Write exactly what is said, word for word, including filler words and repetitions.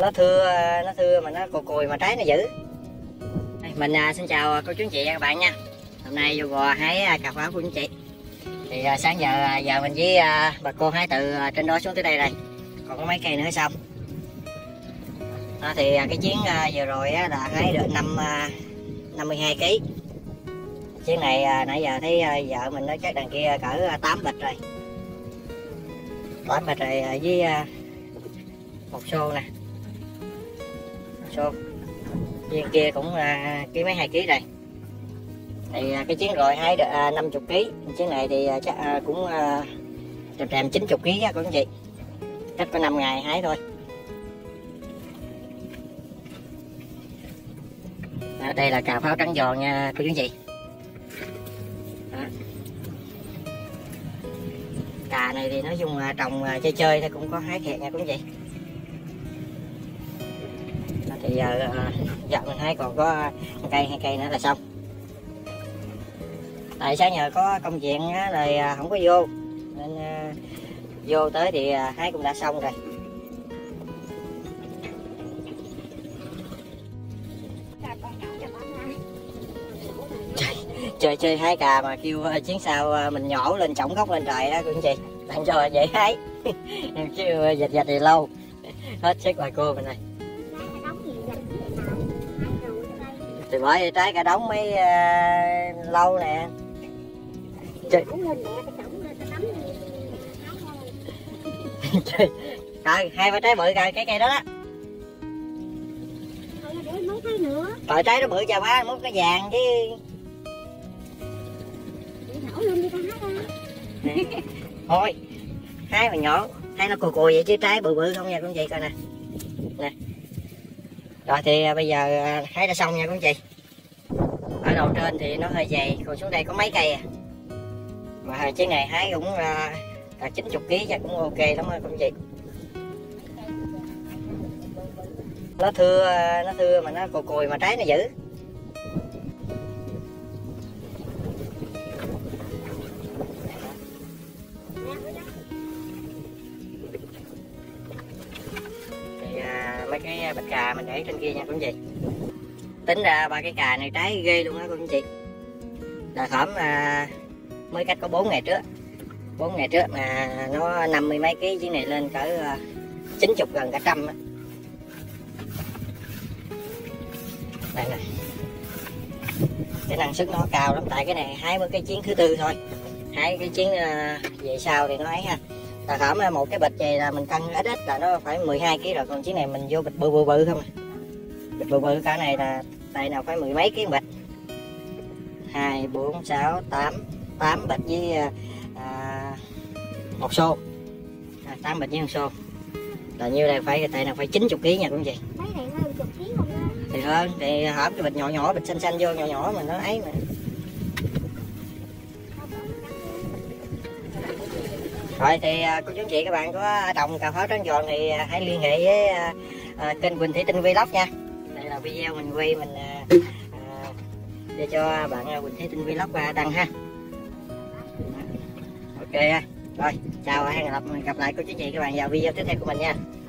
Nó thưa nó thưa mà nó cùi cùi mà trái nó dữ. Mình à, xin chào cô chú anh chị và các bạn nha. Hôm nay vô gò hái cà pháo của anh chị. Thì à, sáng giờ giờ mình với à, bà cô hái từ à, trên đó xuống tới đây rồi. Còn có mấy cây nữa xong. Đó, thì à, cái chuyến à, vừa rồi á, là hái được năm à, năm mươi hai ki. Chuyến này à, nãy giờ thấy à, vợ mình nói chắc đằng kia cỡ à, tám bịch rồi. tám bịch rồi à, với à, một xô nè. Một xô. Viên kia cũng à, ký mấy hai ký rồi. Thì à, cái chuyến rồi hái được à, năm mươi ký. Chuyến này thì à, chắc à, cũng à, trèm trèm chín mươi ký á cô anh chị. Cách có năm ngày hái thôi. À, đây là cà pháo trắng giòn nha cô chú anh chị. Đó. Cà này thì nói chung là trồng à, chơi chơi thôi, cũng có hái thiệt nha cô anh chị. Thì giờ giờ mình hái còn có một cây hai cây nữa là xong. Tại sáng nhờ có công chuyện á, rồi không có vô nên uh, vô tới thì uh, hái cũng đã xong rồi. Chơi chơi, chơi hái cà mà kêu uh, chuyến sau uh, mình nhổ lên trỏng gốc lên trời đó cô anh chị, làm cho vậy hái chứ uh, dịch dịch thì lâu hết sức bà cô mình này. Thì bởi vì trái cả đống mấy uh, lâu nè. Trời. Trời. Trời, hai ba trái bự rồi cái cây đó đó. Trời, trái nó bự chà má, mốt nó vàng chứ. Thôi, hái mà nhỏ, hái nó cùi cùi vậy chứ trái bự bự không nha con chị coi nè. Nè. Rồi thì bây giờ hái đã xong nha con chị. Ở đầu trên thì nó hơi dày, còn xuống đây có mấy cây à. Mà chiếc này hái cũng là chín mươi ký chắc cũng ok lắm á con chị. Nó thưa nó thưa mà nó cùi cùi mà trái nó dữ. Thì à, mấy cái bịch cà mình để trên kia nha con chị. Tính ra ba cái cà này trái ghê luôn á con chị. Là khóm à, mới cách có bốn ngày trước. bốn ngày trước mà nó năm mươi mấy ký, chuyến này lên cỡ uh, chín mươi gần cả trăm á. Đây nè. Cái năng suất nó cao lắm, tại cái này hái với cái chuyến thứ tư thôi. Hái cái chuyến uh, về sau thì nó ấy ha. Là khóm một cái bịch vậy là mình cân ít ít là nó phải mười hai ký rồi, còn chuyến này mình vô bịch bự bự bự không à. Bịch bự bự cả này là tại nào phải mười mấy ký bịch. hai, bốn, sáu, tám, tám bịch với à, một xô. À, tám bịch với một xô. Là nhiêu đây phải tại nào phải chín mươi ký nha quý chị. Mấy này hơn chục ký không đó. Thì hơn, thì hộp cái bịch nhỏ nhỏ, bịch xanh xanh vô nhỏ nhỏ mà nó ấy mà. Rồi thì cô chú chị các bạn có trồng cà pháo trắng giòn thì hãy liên hệ với à, kênh Quỳnh Thị Tinh Vlog nha. Đây là video mình quay mình à, để cho bạn Quỳnh Thị Tinh Vlog đăng ha. Ok ha. Rồi, chào và hẹn gặp gặp lại cô chú chị các bạn vào video tiếp theo của mình nha.